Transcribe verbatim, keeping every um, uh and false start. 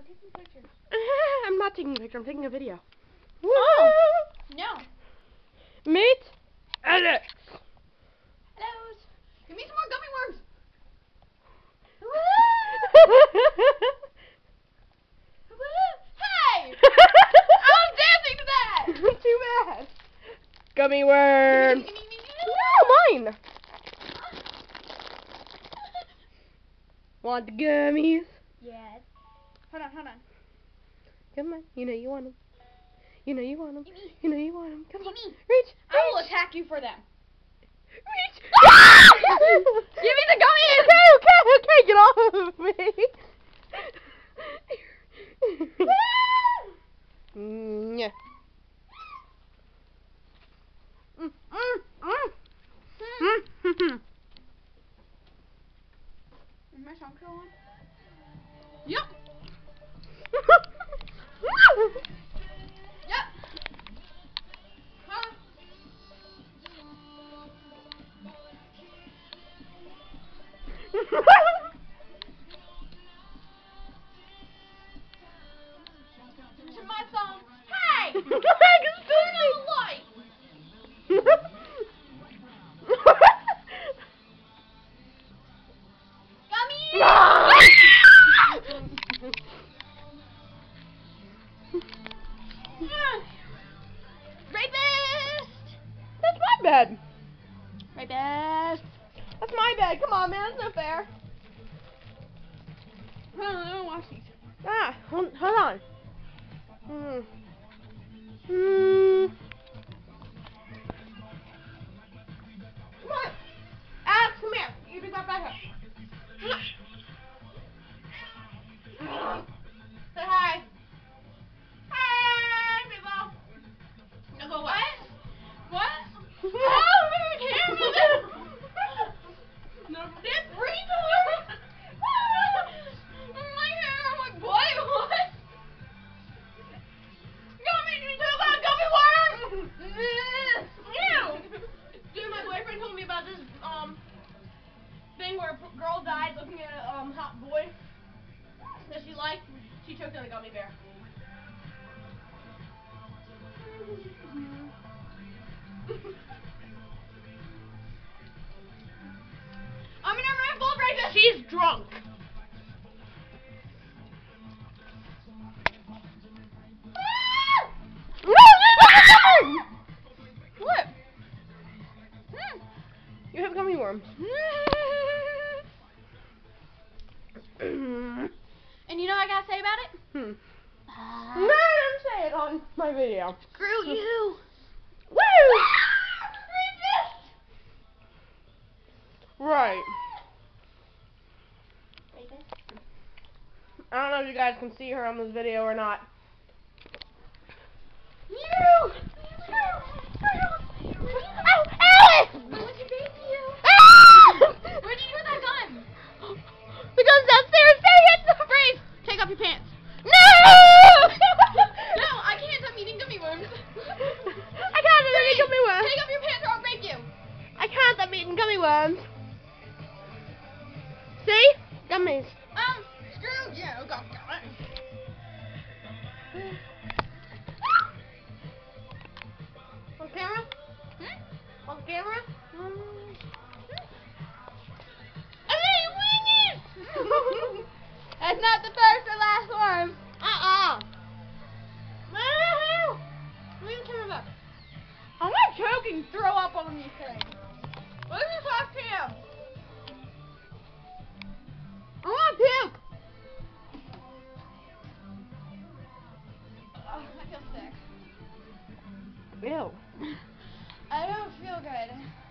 taking pictures. I'm not taking a picture. I'm taking a video. Oh! No. Meet Alex. Hello. Give me some more gummy worms. Hey! I was dancing to that! Too bad. Gummy worms. No, mine. Want the gummies? Yes. Hold on, hold on. Come on. You know you want them. You know you want them. Gimme. You know you want them. Come Gimme. on. Reach. Reach. I will attack you for them. Reach. Give me the gummies! Okay, okay, okay. Get off of me. Mm, yeah. Mm, mm, mm. Mm. Is my song still on? Yep. Yep. Huh? This is my song. Hey! Turn on the light. Gummy! Rapist! That's my bed. Rapist! That's my bed. Come on, man. That's not fair. Hold on, I don't watch these. Ah, hold, hold on. Hmm. Hmm. Come on. Alex, come here. You be right back here. Come on. Say hi. Hi, people. No, go away. What? What? Oh, my camera! No, this breathe. My hair, I'm like, what? What? Gummy, you took out gummy worms! Ew! Dude, my boyfriend told me about this um thing where a p- girl died looking at a um hot boy that she liked. She choked on a gummy bear. I'm gonna run full breakfast. She's drunk. What? Hmm. You have gummy worms. And you know what I gotta say about it? Hmm. Uh, No, don't say it on my video. Screw you. Woo! Right. Rapist. I don't know if you guys can see her on this video or not. You! Oh, Alice! What'd you baby you? Ah! Where'd you put that gun? The gun's downstairs. Dang it! Freeze! Take off your pants. No! No, I can't. I'm eating gummy worms. I can't. I'm eating gummy worms. Take off your pants or I'll rape you. I can't. I'm eating gummy worms. See? Gummies. Um, screw you. God damn it. On camera? Hmm? On camera? Mm. That's not the first or last worm. Uh-uh. Woo-hoo. Leave the camera back. I'm not choking. Throw up on these things. What is this last cam? I want to puke. Oh, I feel sick. Ew. I don't feel good.